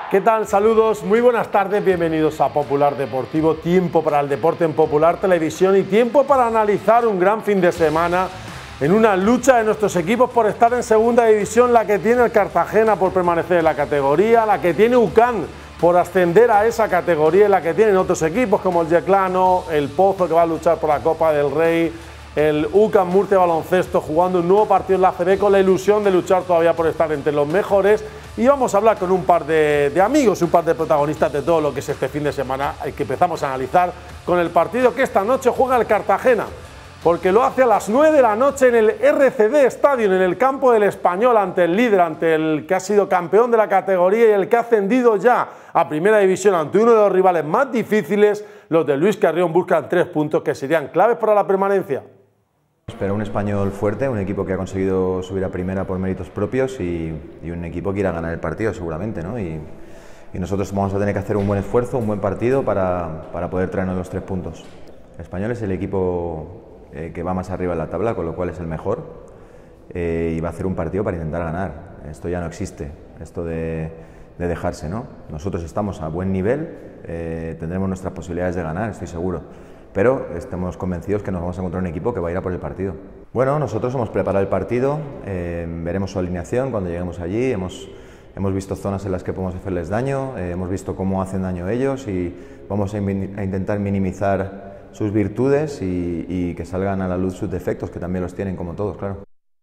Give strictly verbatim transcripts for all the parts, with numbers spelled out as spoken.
¿Qué tal? Saludos, muy buenas tardes, bienvenidos a Popular Deportivo, tiempo para el deporte en Popular Televisión y tiempo para analizar un gran fin de semana en una lucha de nuestros equipos por estar en segunda división, la que tiene el Cartagena por permanecer en la categoría, la que tiene U C A N por ascender a esa categoría y la que tienen otros equipos como el Yeclano, el Pozo que va a luchar por la Copa del Rey, el U C A M Murcia Baloncesto jugando un nuevo partido en la A C B con la ilusión de luchar todavía por estar entre los mejores. Y vamos a hablar con un par de, de amigos, un par de protagonistas de todo lo que es este fin de semana que empezamos a analizar con el partido que esta noche juega el Cartagena, porque lo hace a las nueve de la noche en el R C D Stadium, en el campo del Español, ante el líder, ante el que ha sido campeón de la categoría y el que ha ascendido ya a Primera División, ante uno de los rivales más difíciles. Los de Luis Carrión buscan tres puntos que serían claves para la permanencia. Espero un Español fuerte, un equipo que ha conseguido subir a Primera por méritos propios y, y un equipo que irá a ganar el partido seguramente, ¿no? Y, y nosotros vamos a tener que hacer un buen esfuerzo, un buen partido para, para poder traernos los tres puntos. El Español es el equipo eh, que va más arriba en la tabla, con lo cual es el mejor eh, y va a hacer un partido para intentar ganar. Esto ya no existe, esto de, de dejarse, ¿no? Nosotros estamos a buen nivel, eh, tendremos nuestras posibilidades de ganar, estoy seguro. Pero estamos convencidos que nos vamos a encontrar un equipo que va a ir a por el partido. Bueno, nosotros hemos preparado el partido, eh, veremos su alineación cuando lleguemos allí, hemos, hemos visto zonas en las que podemos hacerles daño, eh, hemos visto cómo hacen daño ellos y vamos a, a intentar minimizar sus virtudes y, y que salgan a la luz sus defectos, que también los tienen como todos, claro.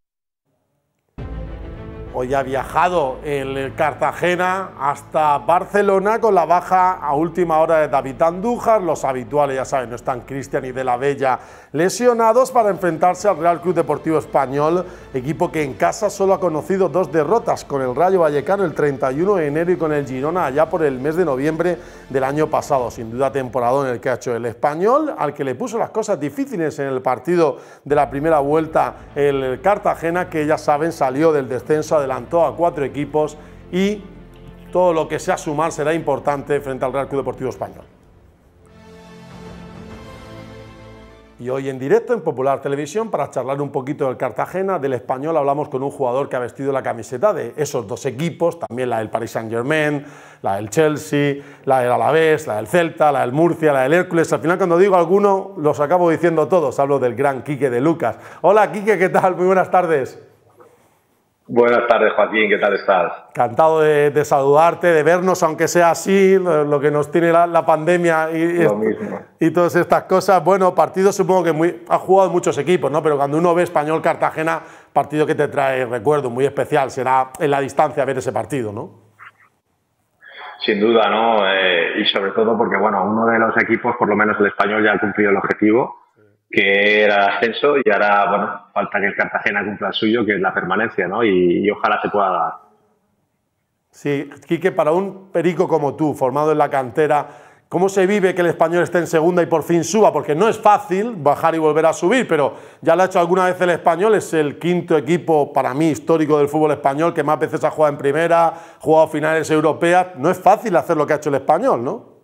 Hoy ha viajado el Cartagena hasta Barcelona con la baja a última hora de David Andújar. Los habituales, ya saben, no están Cristian y De la Bella lesionados, para enfrentarse al Real Club Deportivo Español, equipo que en casa solo ha conocido dos derrotas, con el Rayo Vallecano el treinta y uno de enero y con el Girona allá por el mes de noviembre del año pasado. Sin duda temporadón el que ha hecho el Español, al que le puso las cosas difíciles en el partido de la primera vuelta el Cartagena, que ya saben salió del descenso, adelantó a cuatro equipos y todo lo que sea sumar será importante frente al Real Club Deportivo Español. Y hoy en directo en Popular Televisión, para charlar un poquito del Cartagena, del Español, hablamos con un jugador que ha vestido la camiseta de esos dos equipos, también la del Paris Saint-Germain, la del Chelsea, la del Alavés, la del Celta, la del Murcia, la del Hércules. Al final, cuando digo alguno, los acabo diciendo todos. Hablo del gran Quique de Lucas. Hola Quique, ¿qué tal? Muy buenas tardes. Buenas tardes, Joaquín, ¿qué tal estás? Encantado de, de saludarte, de vernos, aunque sea así, lo, lo que nos tiene la, la pandemia y, lo mismo. y todas estas cosas. Bueno, partido supongo que muy, ha jugado muchos equipos, ¿no? Pero cuando uno ve Español Cartagena, partido que te trae recuerdo muy especial, será en la distancia ver ese partido, ¿no? Sin duda, ¿no? Eh, y sobre todo porque, bueno, uno de los equipos, por lo menos el Español, ya ha cumplido el objetivo, que era el ascenso, y ahora, bueno, falta que el Cartagena cumpla el suyo, que es la permanencia, ¿no? Y, y ojalá se pueda dar. Sí, Quique, para un perico como tú, formado en la cantera, ¿cómo se vive que el Español esté en segunda y por fin suba? Porque no es fácil bajar y volver a subir, pero ya lo ha hecho alguna vez el Español, es el quinto equipo, para mí, histórico del fútbol español, que más veces ha jugado en primera, ha jugado finales europeas. No es fácil hacer lo que ha hecho el Español, ¿no?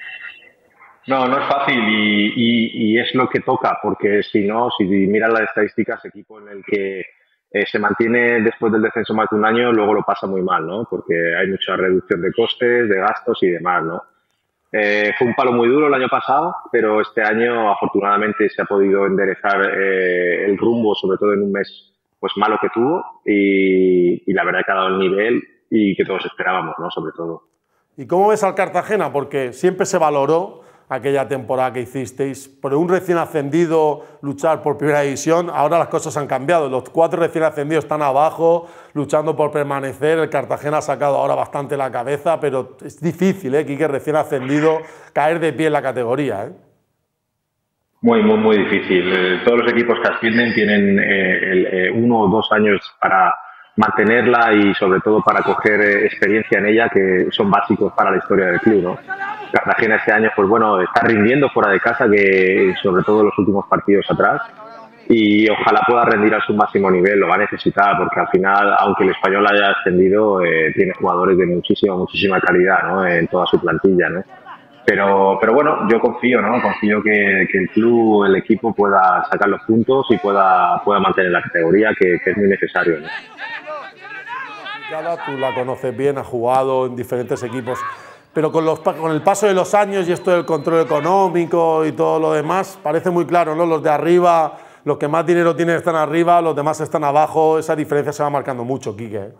No, no es fácil y, y, y es lo que toca, porque si no, si miras las estadísticas, equipo en el que eh, se mantiene después del descenso más de un año, luego lo pasa muy mal, ¿no? Porque hay mucha reducción de costes, de gastos y demás, ¿no? Eh, fue un palo muy duro el año pasado, pero este año afortunadamente se ha podido enderezar eh, el rumbo, sobre todo en un mes pues malo que tuvo, y, y la verdad que ha dado el nivel y que todos esperábamos, ¿no? Sobre todo. ¿Y cómo ves al Cartagena? Porque siempre se valoró aquella temporada que hicisteis, por un recién ascendido luchar por Primera División. Ahora las cosas han cambiado, los cuatro recién ascendidos están abajo, luchando por permanecer. El Cartagena ha sacado ahora bastante la cabeza, pero es difícil, ¿eh? Quique, recién ascendido, caer de pie en la categoría, ¿eh? Muy, muy, muy difícil. Eh, todos los equipos que ascienden tienen eh, el, eh, uno o dos años para mantenerla y sobre todo para coger eh, experiencia en ella, que son básicos para la historia del club, ¿no? Cartagena este año, pues bueno, está rindiendo fuera de casa, que sobre todo en los últimos partidos atrás, y ojalá pueda rendir a su máximo nivel, lo va a necesitar, porque al final, aunque el Español haya ascendido, eh, tiene jugadores de muchísima, muchísima calidad, ¿no? En toda su plantilla, ¿no? Pero, pero bueno, yo confío, ¿no? Confío que, que el club, el equipo pueda sacar los puntos y pueda, pueda mantener la categoría, que, que es muy necesario, ¿no? Tú la conoces bien, has jugado en diferentes equipos, pero con, los, con el paso de los años y esto del control económico y todo lo demás, parece muy claro, ¿no? Los de arriba, los que más dinero tienen están arriba, los demás están abajo, esa diferencia se va marcando mucho, Quique, ¿eh?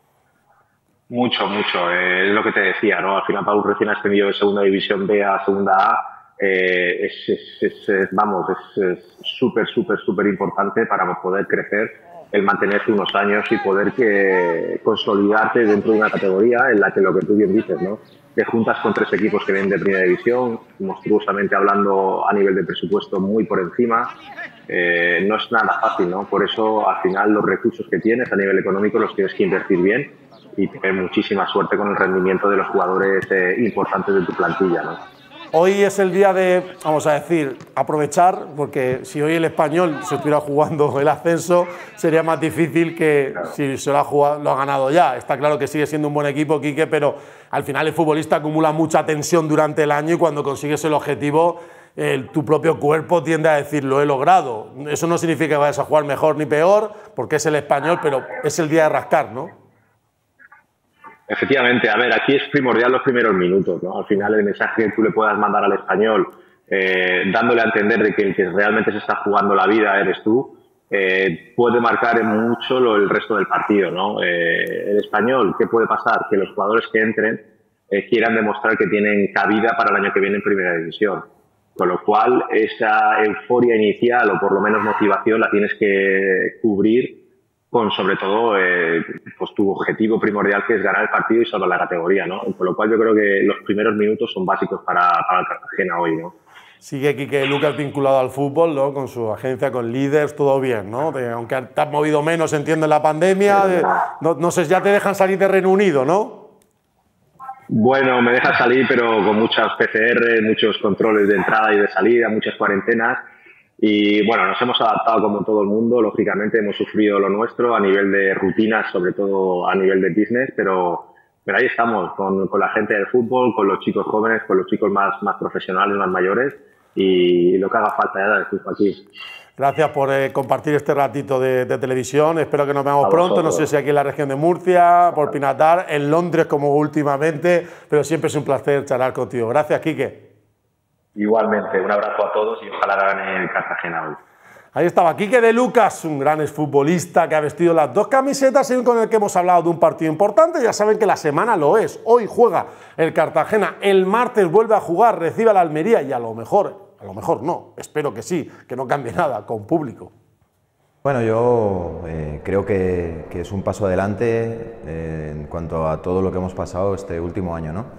Mucho, mucho. Eh, es lo que te decía, ¿no? Al final, Pau recién ascendido de Segunda División B a Segunda A. Eh, es, es, es, es, vamos, es súper, súper, súper importante para poder crecer, el mantenerse unos años y poder que consolidarte dentro de una categoría en la que lo que tú bien dices, ¿no? Te juntas con tres equipos que vienen de Primera División, monstruosamente hablando a nivel de presupuesto muy por encima. Eh, no es nada fácil, ¿no? Por eso, al final, los recursos que tienes a nivel económico los tienes que invertir bien y tener muchísima suerte con el rendimiento de los jugadores eh, importantes de tu plantilla, ¿no? Hoy es el día de, vamos a decir, aprovechar, porque si hoy el Español se estuviera jugando el ascenso, sería más difícil que claro. Si se lo ha, jugado, lo ha ganado ya. Está claro que sigue siendo un buen equipo, Quique, pero al final el futbolista acumula mucha tensión durante el año y cuando consigues el objetivo, el, tu propio cuerpo tiende a decir, lo he logrado. Eso no significa que vayas a jugar mejor ni peor, porque es el Español, pero es el día de rascar, ¿no? Efectivamente, a ver, aquí es primordial los primeros minutos, ¿no? Al final el mensaje que tú le puedas mandar al Español, eh, dándole a entender de que el que realmente se está jugando la vida eres tú, eh, puede marcar mucho lo, el resto del partido, ¿no? Eh, el Español, ¿qué puede pasar? Que los jugadores que entren eh, quieran demostrar que tienen cabida para el año que viene en Primera División. Con lo cual, esa euforia inicial o por lo menos motivación la tienes que cubrir con sobre todo eh, pues tu objetivo primordial, que es ganar el partido y salvar la categoría, ¿no? Con lo cual yo creo que los primeros minutos son básicos para, para el Cartagena hoy, ¿no? Sigue Quique Lucas vinculado al fútbol, ¿no? Con su agencia, con líderes, todo bien, ¿no? De, aunque te has movido menos, entiendo, en la pandemia, de, no, no sé, ya te dejan salir de Reino Unido, ¿no? Bueno, me deja salir, pero con muchas P C R, muchos controles de entrada y de salida, muchas cuarentenas. Y bueno, nos hemos adaptado como todo el mundo, lógicamente hemos sufrido lo nuestro a nivel de rutinas, sobre todo a nivel de business, pero, pero ahí estamos con, con la gente del fútbol, con los chicos jóvenes, con los chicos más, más profesionales, más mayores y lo que haga falta ya de aquí. Gracias por eh, compartir este ratito de, de televisión, espero que nos veamos pronto, no sé si aquí en la región de Murcia, por Pinatar, en Londres como últimamente, pero siempre es un placer charlar contigo. Gracias, Quique. Igualmente, un abrazo a todos y ojalá gane el Cartagena hoy. Ahí estaba Quique de Lucas, un gran exfutbolista que ha vestido las dos camisetas y con el que hemos hablado de un partido importante. Ya saben que la semana lo es. Hoy juega el Cartagena, el martes vuelve a jugar, recibe a la Almería y a lo mejor, a lo mejor no, espero que sí, que no cambie nada, con público. Bueno, yo eh, creo que, que es un paso adelante eh, en cuanto a todo lo que hemos pasado este último año, ¿no?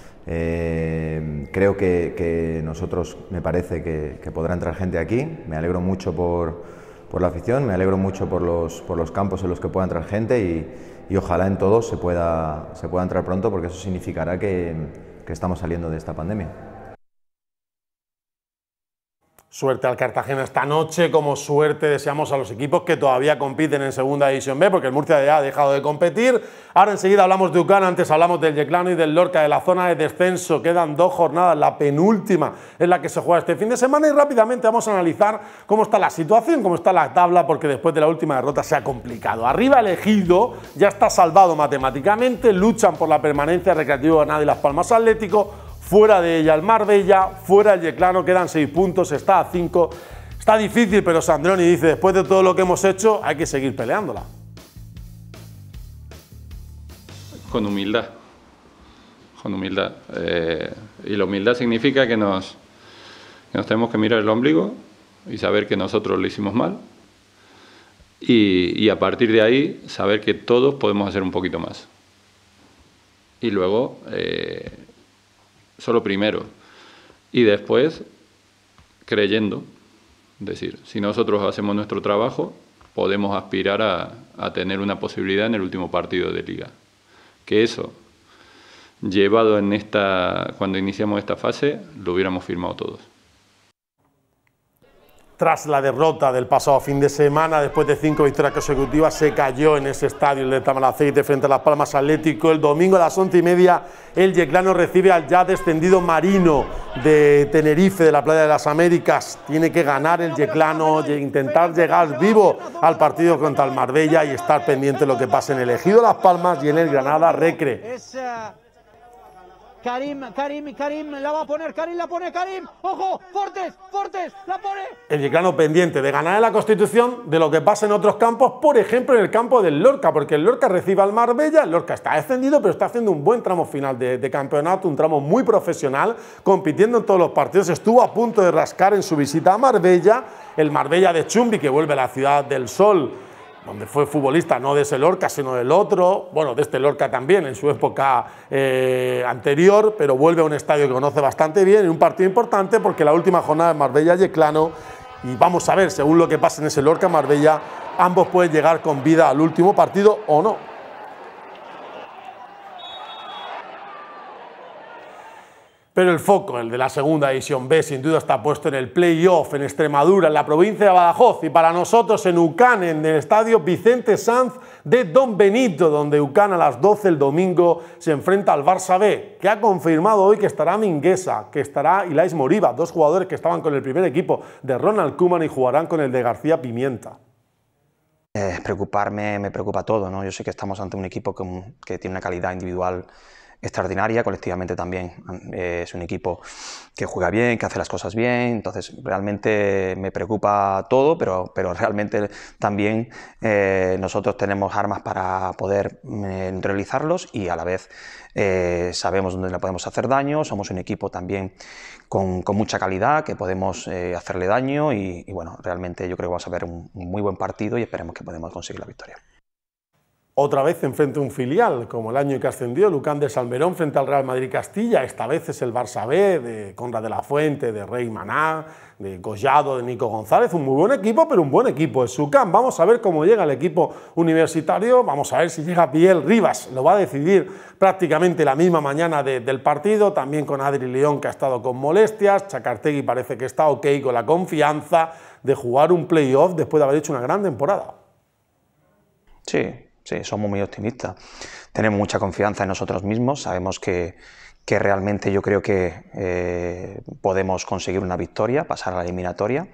Eh, creo que, que nosotros, me parece que, que podrá entrar gente aquí, me alegro mucho por, por la afición, me alegro mucho por los, por los campos en los que pueda entrar gente y, y ojalá en todos se pueda, se pueda entrar pronto porque eso significará que, que estamos saliendo de esta pandemia. Suerte al Cartagena esta noche, como suerte deseamos a los equipos que todavía compiten en Segunda División B, porque el Murcia ya ha dejado de competir. Ahora enseguida hablamos de UCAN, antes hablamos del Yeclano y del Lorca, de la zona de descenso. Quedan dos jornadas, la penúltima es la que se juega este fin de semana y rápidamente vamos a analizar cómo está la situación, cómo está la tabla, porque después de la última derrota se ha complicado. Arriba el Ejido ya está salvado matemáticamente, luchan por la permanencia Recreativo Granada y Las Palmas Atlético. Fuera de ella el Marbella, fuera el Yeclano, quedan seis puntos, está a cinco. Está difícil, pero Sandroni dice, después de todo lo que hemos hecho, hay que seguir peleándola. Con humildad, con humildad. Eh, y la humildad significa que nos, que nos tenemos que mirar el ombligo y saber que nosotros lo hicimos mal. Y, y a partir de ahí, saber que todos podemos hacer un poquito más. Y luego... Eh, Solo primero y después creyendo, es decir, si nosotros hacemos nuestro trabajo podemos aspirar a, a tener una posibilidad en el último partido de Liga. Que eso, llevado en esta, cuando iniciamos esta fase, lo hubiéramos firmado todos. Tras la derrota del pasado fin de semana, después de cinco victorias consecutivas, se cayó en ese estadio, el de Tamaraceite, frente a Las Palmas Atlético. El domingo a las once y media, el Yeclano recibe al ya descendido Marino de Tenerife, de la Playa de las Américas. Tiene que ganar el Yeclano, intentar llegar vivo al partido contra el Marbella y estar pendiente de lo que pase en el Ejido Las Palmas y en el Granada Recre. Karim, Karim, Karim, la va a poner, Karim, la pone Karim, ojo, Fortes, Fortes, la pone. El Yeclano pendiente de ganar en la Constitución, de lo que pasa en otros campos, por ejemplo en el campo del Lorca, porque el Lorca recibe al Marbella, el Lorca está descendido, pero está haciendo un buen tramo final de, de campeonato, un tramo muy profesional, compitiendo en todos los partidos, estuvo a punto de rascar en su visita a Marbella, el Marbella de Chumbi, que vuelve a la Ciudad del Sol, donde fue futbolista no de ese Lorca, sino del otro, bueno, de este Lorca también, en su época eh, anterior, pero vuelve a un estadio que conoce bastante bien, en un partido importante, porque la última jornada es Marbella-Yeclano, y vamos a ver, según lo que pase en ese Lorca-Marbella, ambos pueden llegar con vida al último partido o no. Pero el foco, el de la segunda división B, sin duda está puesto en el play-off en Extremadura, en la provincia de Badajoz, y para nosotros en Ucán, en el estadio Vicente Sanz de Don Benito, donde Ucán a las doce el domingo se enfrenta al Barça B, que ha confirmado hoy que estará Mingueza, que estará Ilais Moriba, dos jugadores que estaban con el primer equipo de Ronald Koeman y jugarán con el de García Pimienta. Eh, preocuparme, me preocupa todo, ¿no? Yo sé que estamos ante un equipo que, que tiene una calidad individual extraordinaria, colectivamente también eh, es un equipo que juega bien, que hace las cosas bien, entonces realmente me preocupa todo, pero, pero realmente también eh, nosotros tenemos armas para poder eh, neutralizarlos y a la vez eh, sabemos dónde le podemos hacer daño, somos un equipo también con, con mucha calidad, que podemos eh, hacerle daño y, y bueno, realmente yo creo que vamos a ver un, un muy buen partido y esperemos que podamos conseguir la victoria. Otra vez enfrente a un filial, como el año que ascendió, el Ucán de Salmerón frente al Real Madrid Castilla. Esta vez es el Barça B, de Conrad de la Fuente, de Rey Maná, de Collado, de Nico González. Un muy buen equipo, pero un buen equipo es Ucán. Vamos a ver cómo llega el equipo universitario, vamos a ver si llega Biel Rivas. Lo va a decidir prácticamente la misma mañana de, del partido, también con Adri León, que ha estado con molestias. Chacartegui parece que está ok, con la confianza de jugar un playoff después de haber hecho una gran temporada. Sí. Sí, somos muy optimistas, tenemos mucha confianza en nosotros mismos, sabemos que, que realmente yo creo que eh, podemos conseguir una victoria, pasar a la eliminatoria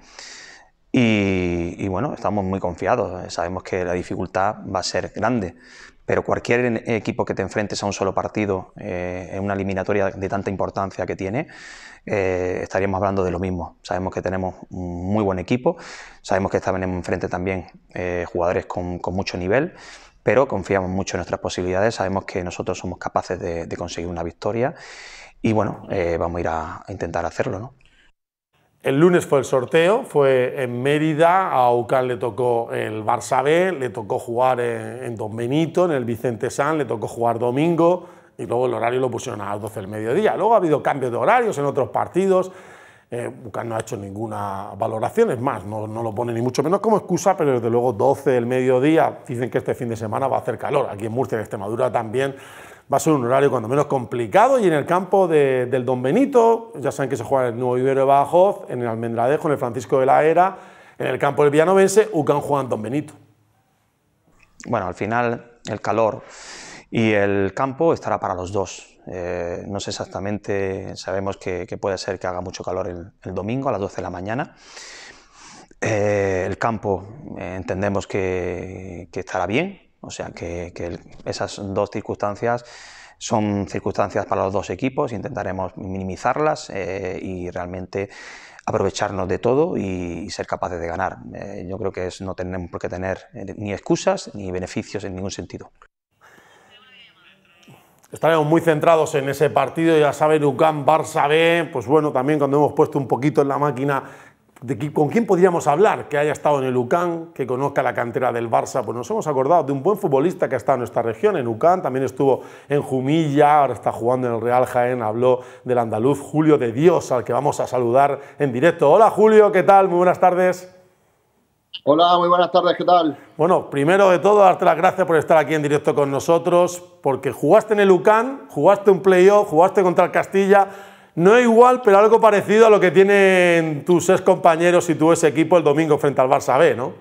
y, y bueno, estamos muy confiados, sabemos que la dificultad va a ser grande, pero cualquier equipo que te enfrentes a un solo partido eh, en una eliminatoria de tanta importancia que tiene, eh, estaríamos hablando de lo mismo. Sabemos que tenemos un muy buen equipo, sabemos que están enfrente también eh, jugadores con, con mucho nivel, pero confiamos mucho en nuestras posibilidades, sabemos que nosotros somos capaces de, de conseguir una victoria y bueno, eh, vamos a ir a, a intentar hacerlo, ¿no? El lunes fue el sorteo, fue en Mérida, a Ucán le tocó el Barça B, le tocó jugar en, en Don Benito, en el Vicente Sanz, le tocó jugar domingo y luego el horario lo pusieron a las doce del mediodía. Luego ha habido cambios de horarios en otros partidos. Eh, Ucán no ha hecho ninguna valoración, es más, no, no lo pone ni mucho menos como excusa, pero desde luego doce del mediodía, dicen que este fin de semana va a hacer calor, aquí en Murcia, en Extremadura también, va a ser un horario cuando menos complicado y en el campo de, del Don Benito, ya saben que se juega en el Nuevo Ibero de Badajoz, en el Almendralejo, en el Francisco de la Era, en el campo del Villanovense, Ucán juega en Don Benito. Bueno, al final el calor y el campo estará para los dos. Eh, no sé exactamente, sabemos que, que puede ser que haga mucho calor el, el domingo a las doce de la mañana. Eh, el campo eh, entendemos que, que estará bien, o sea que, que el, esas dos circunstancias son circunstancias para los dos equipos, intentaremos minimizarlas eh, y realmente aprovecharnos de todo y, y ser capaces de ganar. Eh, yo creo que es, no tenemos por qué tener eh, ni excusas ni beneficios en ningún sentido. Estaremos muy centrados en ese partido, ya saben, Ucán, Barça B, pues bueno, también cuando hemos puesto un poquito en la máquina de con quién podríamos hablar, que haya estado en el Ucán, que conozca la cantera del Barça, pues nos hemos acordado de un buen futbolista que ha estado en nuestra región, en Ucán, también estuvo en Jumilla, ahora está jugando en el Real Jaén, habló del andaluz Julio de Dios, al que vamos a saludar en directo. Hola Julio, ¿qué tal? Muy buenas tardes. Hola, muy buenas tardes, ¿qué tal? Bueno, primero de todo, darte las gracias por estar aquí en directo con nosotros, porque jugaste en el Ucán, jugaste un playoff, jugaste contra el Castilla, No es igual, pero algo parecido a lo que tienen tus ex compañeros y tu ese equipo el domingo frente al Barça B, ¿no?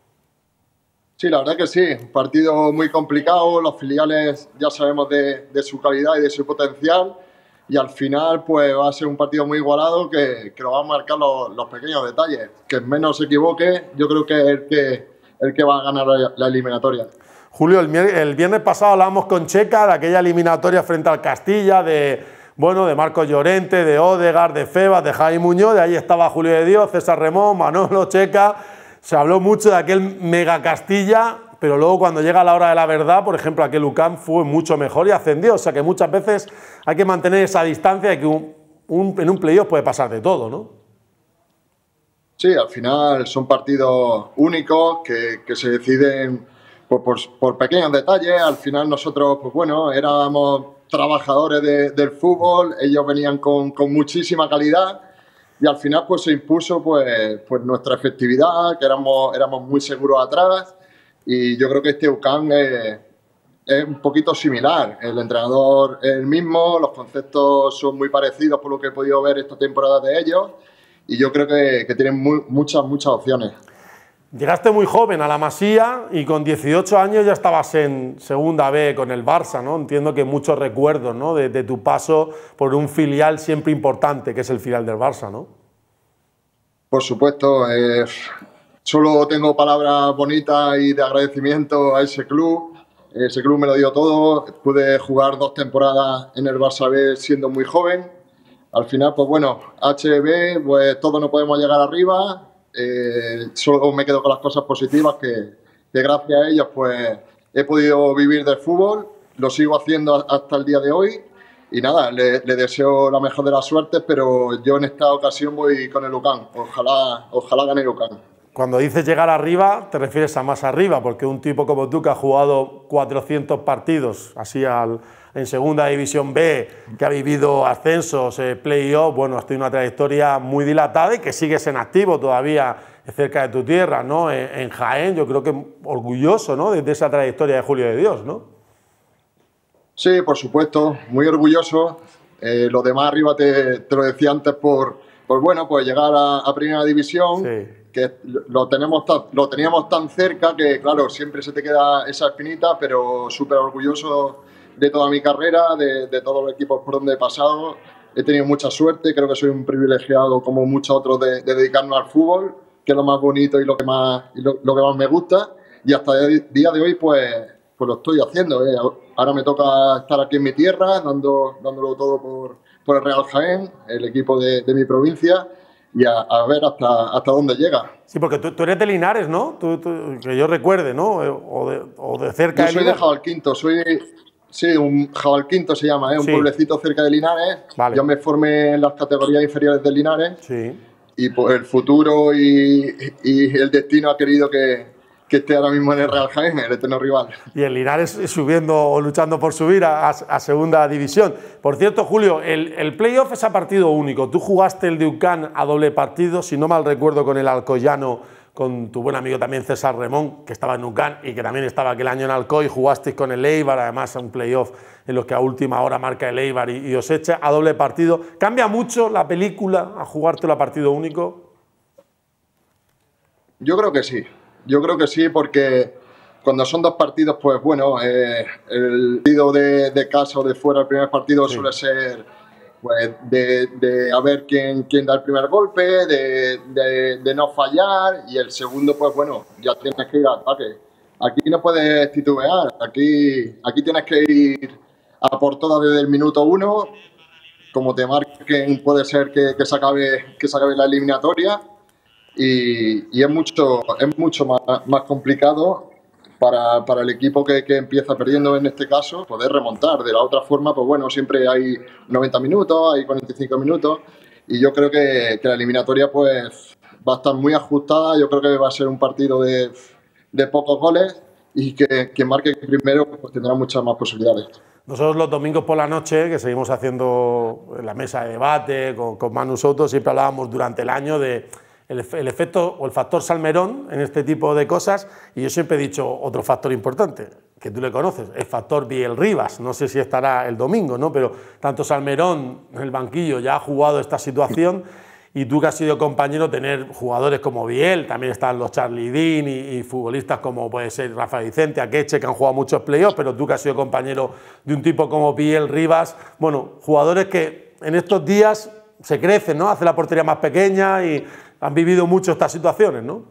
Sí, la verdad que sí. Un partido muy complicado. Los filiales ya sabemos de, de su calidad y de su potencial. Y al final, pues va a ser un partido muy igualado que, que lo van a marcar los, los pequeños detalles. Que menos se equivoque, yo creo que es el que, el que va a ganar la, la eliminatoria. Julio, el, el viernes pasado hablábamos con Checa de aquella eliminatoria frente al Castilla, de, bueno, de Marcos Llorente, de Odegaard, de Febas, de Jaime Muñoz, de ahí estaba Julio de Dios, César Remón, Manolo, Checa. Se habló mucho de aquel mega Castilla, pero luego cuando llega la hora de la verdad, por ejemplo, aquel U C A M fue mucho mejor y ascendió. O sea que muchas veces hay que mantener esa distancia de que un, un, en un playoff puede pasar de todo, ¿no? Sí, al final son partidos únicos que, que se deciden por, por, por pequeños detalles. Al final nosotros, pues bueno, éramos trabajadores de, del fútbol, ellos venían con, con muchísima calidad. Y al final pues se impuso pues, pues nuestra efectividad, que éramos, éramos muy seguros atrás, y yo creo que este U C A M es, es un poquito similar. El entrenador es el mismo, los conceptos son muy parecidos por lo que he podido ver esta temporada de ellos, y yo creo que, que tienen muy, muchas, muchas opciones. Llegaste muy joven a la Masía y con dieciocho años ya estabas en Segunda B con el Barça, ¿no? Entiendo que muchos recuerdos, ¿no? de, de tu paso por un filial siempre importante, que es el filial del Barça, ¿no? Por supuesto, eh, solo tengo palabras bonitas y de agradecimiento a ese club. Ese club me lo dio todo. Pude jugar dos temporadas en el Barça B siendo muy joven. Al final, pues bueno, H B, pues todos no podemos llegar arriba. Eh, solo me quedo con las cosas positivas que, que gracias a ellos pues he podido vivir del fútbol, lo sigo haciendo hasta el día de hoy y nada, le, le deseo la mejor de las suertes, pero yo en esta ocasión voy con el U C A M, ojalá, ojalá gane el U C A M. Cuando dices llegar arriba, te refieres a más arriba, porque un tipo como tú que ha jugado cuatrocientos partidos así al, en Segunda División B, que ha vivido ascensos, eh, play-off, bueno, has tenido una trayectoria muy dilatada y que sigues en activo todavía cerca de tu tierra, ¿no? En, en Jaén, yo creo que orgulloso, ¿no? De, de esa trayectoria de Julio de Dios, ¿no? Sí, por supuesto, muy orgulloso. Eh, lo demás arriba te, te lo decía antes por, por bueno, pues llegar a, a Primera División. Sí. Que lo, tenemos tan, lo teníamos tan cerca que, claro, siempre se te queda esa espinita, pero súper orgulloso de toda mi carrera, de, de todos los equipos por donde he pasado. He tenido mucha suerte, creo que soy un privilegiado como muchos otros de, de dedicarnos al fútbol, que es lo más bonito y lo que más, y lo, lo que más me gusta. Y hasta el día de hoy, pues, pues lo estoy haciendo. ¿eh? Ahora me toca estar aquí en mi tierra, dando, dándolo todo por, por el Real Jaén, el equipo de, de mi provincia. Y a, a ver hasta, hasta dónde llega. Sí, porque tú, tú eres de Linares, ¿no? Tú, tú, que yo recuerde, ¿no? O de, o de cerca. Yo soy de, de Jabalquinto, soy, sí, un Jabalquinto se llama, ¿eh? un sí. pueblecito cerca de Linares. Vale. Yo me formé en las categorías inferiores de Linares. Sí. Y pues el futuro y, y el destino ha querido que, que esté ahora mismo en el Real Jaén, el eterno rival. Y el Linares subiendo o luchando por subir a, a, a Segunda División. Por cierto, Julio, el, el playoff es a partido único. Tú jugaste el de U C A M a doble partido, si no mal recuerdo, con el Alcoyano, con tu buen amigo también César Remón, que estaba en U C A M y que también estaba aquel año en Alcoy. Jugasteis con el Eibar, además un playoff en los que a última hora marca el Eibar y, y os echa a doble partido. ¿Cambia mucho la película a jugártelo a partido único? Yo creo que sí. Yo creo que sí, porque cuando son dos partidos, pues bueno, eh, el partido de, de casa o de fuera, el primer partido sí. suele ser pues, de, de a ver quién, quién da el primer golpe, de, de, de no fallar, y el segundo, pues bueno, ya tienes que ir al ataque. Aquí no puedes titubear, aquí, aquí tienes que ir a por todas desde el minuto uno, como te marquen puede ser que, que, se, acabe, que se acabe la eliminatoria. Y, y es mucho, es mucho más, más complicado para, para el equipo que, que empieza perdiendo en este caso poder remontar. De la otra forma, pues bueno, siempre hay noventa minutos, hay cuarenta y cinco minutos y yo creo que, que la eliminatoria pues va a estar muy ajustada. Yo creo que va a ser un partido de, de pocos goles y que quien marque primero pues tendrá muchas más posibilidades. Nosotros los domingos por la noche, que seguimos haciendo la mesa de debate con, con Manu Soto, siempre hablábamos durante el año de el, el efecto o el factor Salmerón en este tipo de cosas, y yo siempre he dicho otro factor importante, que tú le conoces, el factor Biel Rivas, no sé si estará el domingo, ¿no? Pero tanto Salmerón en el banquillo ya ha jugado esta situación, y tú que has sido compañero, tener jugadores como Biel, también están los Charlie Dean y, y futbolistas como puede ser Rafa Vicente, Akeche, que han jugado muchos playoffs, pero tú que has sido compañero de un tipo como Biel Rivas, bueno, jugadores que en estos días se crecen, ¿no? Hace la portería más pequeña y han vivido mucho estas situaciones, ¿no?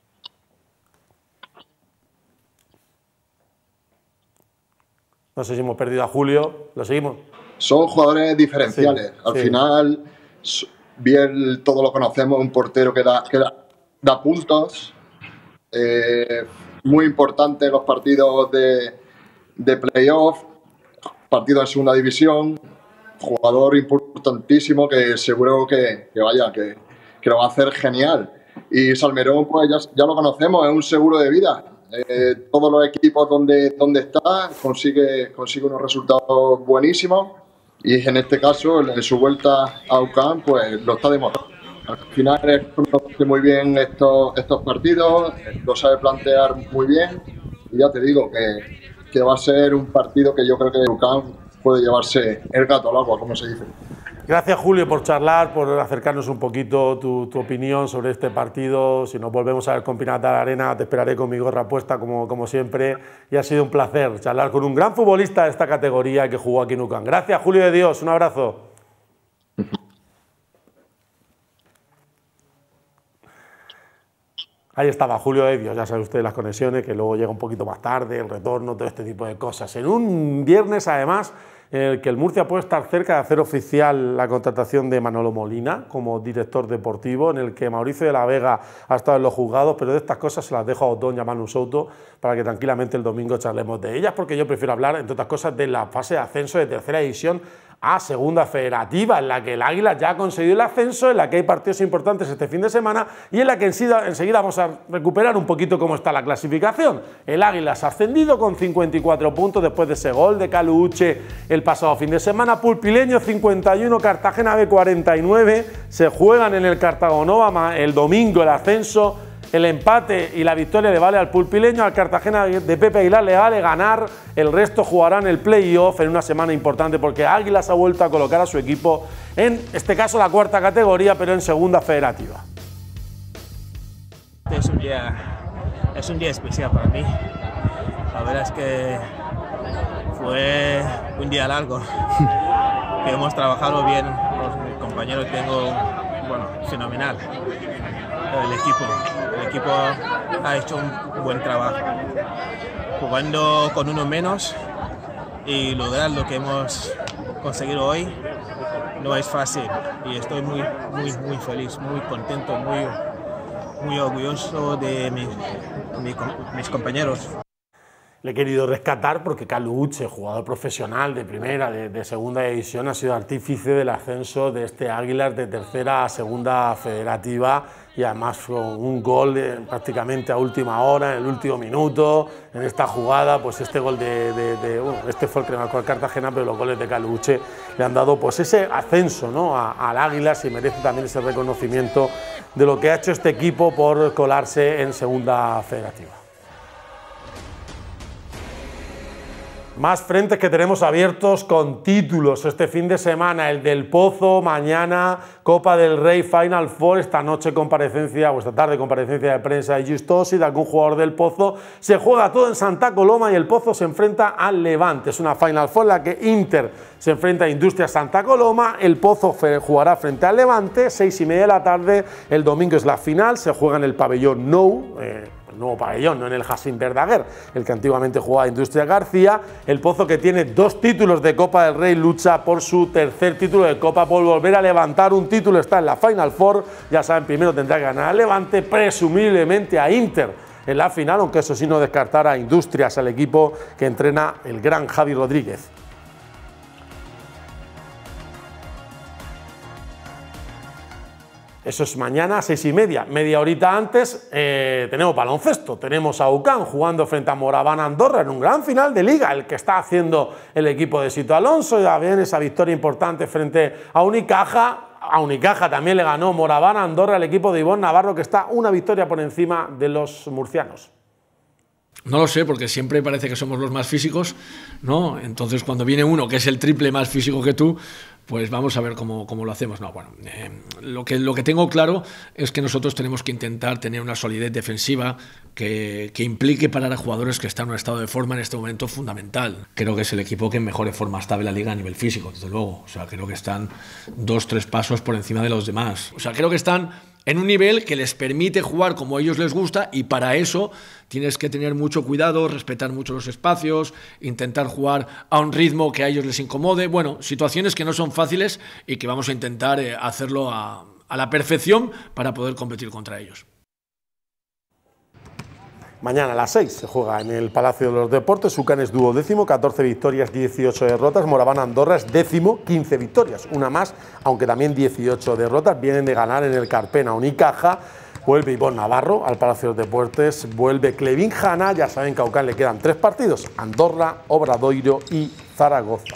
No sé si hemos perdido a Julio, ¿lo seguimos? Son jugadores diferenciales. Sí, Al sí. final, bien, todos lo conocemos, un portero que da, que da, da puntos. Eh, muy importante en los partidos de, de playoff, partidos en segunda división. Jugador importantísimo que seguro que, que vaya, que, que lo va a hacer genial. Y Salmerón, pues ya, ya lo conocemos, es un seguro de vida. Eh, todos los equipos donde, donde está consigue, consigue unos resultados buenísimos, y en este caso, en su vuelta a U C A M, pues lo está demostrando. Al final conoce muy bien estos, estos partidos, lo sabe plantear muy bien, y ya te digo que, que va a ser un partido que yo creo que U C A M puede llevarse el gato al agua, como se dice. Gracias, Julio, por charlar, por acercarnos un poquito tu, tu opinión sobre este partido. Si nos volvemos a ver con Pinata la Arena, te esperaré con mi gorra puesta, como, como siempre. Y ha sido un placer charlar con un gran futbolista de esta categoría que jugó aquí en U C A M. Gracias, Julio de Dios. Un abrazo. Ahí estaba Julio de Dios, ya sabe usted las conexiones, que luego llega un poquito más tarde, el retorno, todo este tipo de cosas. En un viernes, además, en el que el Murcia puede estar cerca de hacer oficial la contratación de Manolo Molina como director deportivo, en el que Mauricio de la Vega ha estado en los juzgados, pero de estas cosas se las dejo a Otón y a Manu Souto para que tranquilamente el domingo charlemos de ellas, porque yo prefiero hablar, entre otras cosas, de la fase de ascenso de tercera división a segunda federativa, en la que el Águila ya ha conseguido el ascenso, en la que hay partidos importantes este fin de semana y en la que enseguida vamos a recuperar un poquito cómo está la clasificación. El Águila se ha ascendido con cincuenta y cuatro puntos después de ese gol de Calu Uche el pasado fin de semana. Pulpileño cincuenta y uno, Cartagena B cuarenta y nueve, se juegan en el Cartagonova el domingo el ascenso. El empate y la victoria le vale al pulpileño, al Cartagena de Pepe Aguilar le vale ganar, el resto jugarán el playoff en una semana importante porque Águilas ha vuelto a colocar a su equipo en este caso la cuarta categoría, pero en segunda federativa. Es un día, es un día especial para mí. La verdad es que fue un día largo, que hemos trabajado bien, los compañeros tengo, bueno, fenomenal. El equipo, el equipo ha hecho un buen trabajo, jugando con uno menos y lograr lo que hemos conseguido hoy no es fácil, y estoy muy, muy, muy feliz, muy contento, muy, muy orgulloso de mi, mi, mis compañeros. Le he querido rescatar porque Calu Uche, jugador profesional de primera, de, de segunda división, ha sido artífice del ascenso de este Águilas de tercera a segunda federativa, y además con un gol de, prácticamente a última hora, en el último minuto, en esta jugada, pues este gol de, de, de bueno, este fue el que le marcó al Cartagena, pero los goles de Calu Uche le han dado pues ese ascenso, ¿no?, a, al Águilas, y merece también ese reconocimiento de lo que ha hecho este equipo por colarse en segunda federativa. Más frentes que tenemos abiertos con títulos este fin de semana, el del Pozo, mañana Copa del Rey Final Four, esta noche comparecencia, o esta tarde comparecencia de prensa de Justosi, de algún jugador del Pozo. Se juega todo en Santa Coloma y el Pozo se enfrenta al Levante. Es una Final Four en la que Inter se enfrenta a Industria Santa Coloma, el Pozo jugará frente al Levante, seis y media de la tarde, el domingo es la final, se juega en el pabellón Nou, eh, el nuevo pabellón, no en el Jacín Verdaguer, el que antiguamente jugaba Industria García. El Pozo, que tiene dos títulos de Copa del Rey, lucha por su tercer título de Copa, por volver a levantar un título, está en la Final Four. Ya saben, primero tendrá que ganar al Levante, presumiblemente a Inter en la final, aunque eso sí no descartará a Industrias, al equipo que entrena el gran Javi Rodríguez. Eso es mañana a seis y media. Media horita antes eh, tenemos baloncesto. Tenemos a U C A M jugando frente a Moraván Andorra en un gran final de liga, el que está haciendo el equipo de Sito Alonso. Ya bien esa victoria importante frente a Unicaja. A Unicaja también le ganó Moraván Andorra el equipo de Ivonne Navarro, que está una victoria por encima de los murcianos. No lo sé, porque siempre parece que somos los más físicos, ¿no? Entonces, cuando viene uno que es el triple más físico que tú, pues vamos a ver cómo, cómo lo hacemos. No, bueno, eh, lo que, lo que tengo claro es que nosotros tenemos que intentar tener una solidez defensiva que, que implique parar a jugadores que están en un estado de forma en este momento fundamental. Creo que es el equipo que en mejor forma está de la liga a nivel físico, desde luego. O sea, creo que están dos, tres pasos por encima de los demás. O sea, creo que están en un nivel que les permite jugar como a ellos les gusta, y para eso tienes que tener mucho cuidado, respetar mucho los espacios, intentar jugar a un ritmo que a ellos les incomode. Bueno, situaciones que no son fáciles y que vamos a intentar eh, hacerlo a, a la perfección para poder competir contra ellos. Mañana a las seis se juega en el Palacio de los Deportes. UCAN es duodécimo, catorce victorias, dieciocho derrotas. Moraván Andorra es décimo, quince victorias, una más, aunque también dieciocho derrotas. Vienen de ganar en el Carpena. Unicaja, vuelve Ivonne Navarro al Palacio de los Deportes, vuelve Clevin Jana. Ya saben que a UCAN le quedan tres partidos: Andorra, Obradoiro y Zaragoza.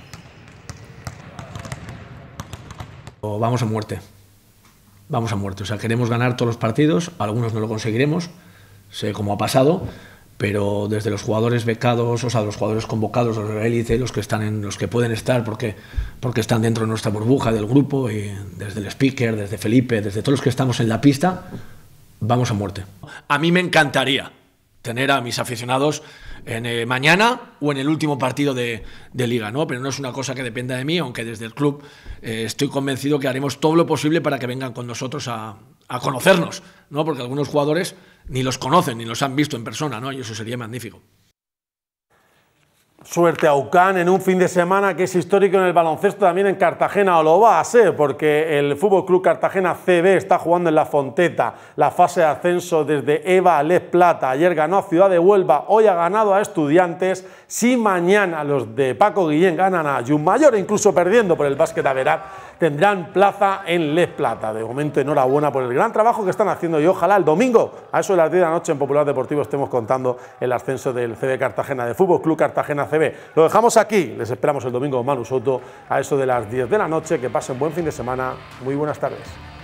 Vamos a muerte, vamos a muerte. O sea, queremos ganar todos los partidos, algunos no lo conseguiremos, sé cómo ha pasado, pero desde los jugadores becados, o sea, los jugadores convocados, los de la élite, los que están en, los que pueden estar porque, porque están dentro de nuestra burbuja del grupo, y desde el speaker, desde Felipe, desde todos los que estamos en la pista, vamos a muerte. A mí me encantaría tener a mis aficionados en, eh, mañana o en el último partido de, de Liga, ¿no? Pero no es una cosa que dependa de mí, aunque desde el club eh, estoy convencido que haremos todo lo posible para que vengan con nosotros a, a conocernos, ¿no? Porque algunos jugadores ni los conocen, ni los han visto en persona, ¿no? Y eso sería magnífico. Suerte a UCAN en un fin de semana que es histórico en el baloncesto también en Cartagena, o lo va a ser, porque el Fútbol Club Cartagena C B está jugando en La Fonteta la fase de ascenso desde EVA a Les Plata. Ayer ganó a Ciudad de Huelva, hoy ha ganado a Estudiantes. Si mañana los de Paco Guillén ganan a Junmayor, incluso perdiendo por el básquet Averat, tendrán plaza en Les Plata. De momento, enhorabuena por el gran trabajo que están haciendo, y ojalá el domingo a eso de las diez de la noche en Popular Deportivo estemos contando el ascenso del C B Cartagena, de Fútbol Club Cartagena C B. Lo dejamos aquí, les esperamos el domingo con Manu Soto a eso de las diez de la noche. Que pasen buen fin de semana, muy buenas tardes.